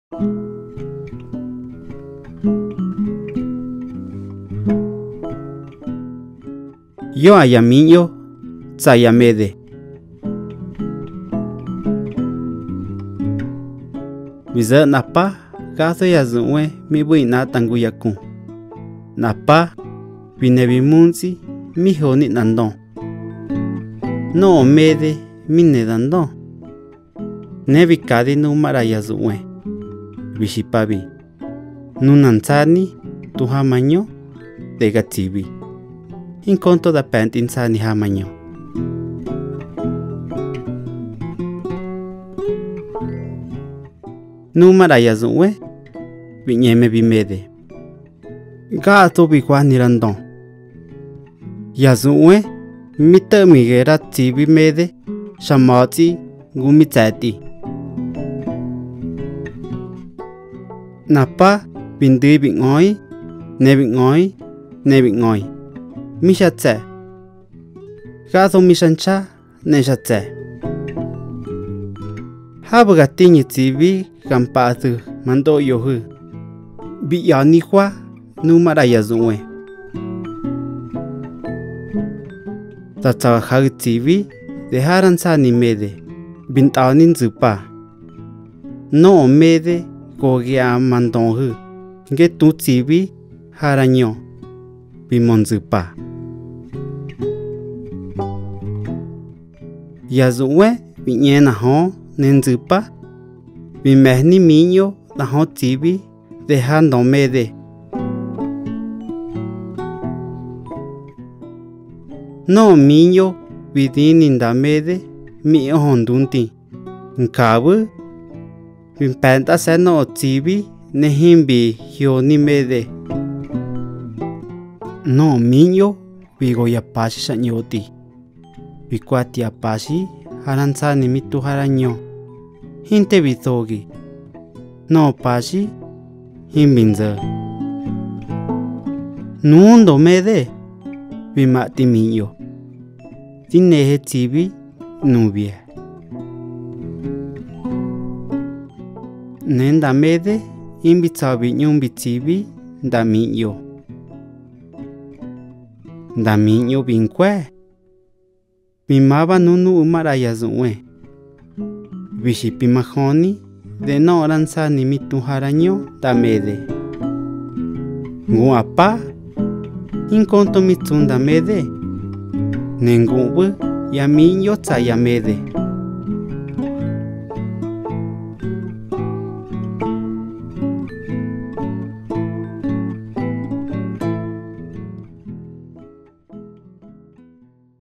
Yo ayamiño tsayamede. Biza napa gaso yazue mi buina tanguyaku. Napa binebimunzi mi honi nandon. No mede mi nedandon. Nebikadi numara yazue. Bishipabi. Nunanzani tuhamaño de gatibi. In conto da pentinzani hamaño. Numara yazue binyeme bimede. Gato bikwani randon. Yazue mita migera tibi mede shamati gumitati. Napa bindi bingoi nebingoi nebingoi. Mishatse. Gato mishancha neshatse. Habagatini tibi kampatu mando yohu. Biyani kwa numara yazue. Tatawahag tibi deharan sani mede. Bintaonin zupa. No mede kogia mandonhu. Getu tibi haranyo. Bimon zupa. Yazue binyena ho nenzupa. Bimehni minyo la ho tibi dejando mede. No minyo bidininda mede mi hondunti. Nkabu bimpenta seno tibi nehimbi hioni mede. No minyo bigoyapashi shanyoti. Bikwati apashi haranzani mitu haranyo. Hinte bitogi. No pashi himbinza. Nundo mede bimati minyo. Tinehe tibi nubia. Nenda mede imbitabi nyumbi tibi da minyo. Da minyo binkwe. Bimaba nunu umara yazue. Bishipi mahoni de no ranzani mitu haranyo da mede. Nguapa inkonto mitunda mede. Nengubu yaminyo tsayamede.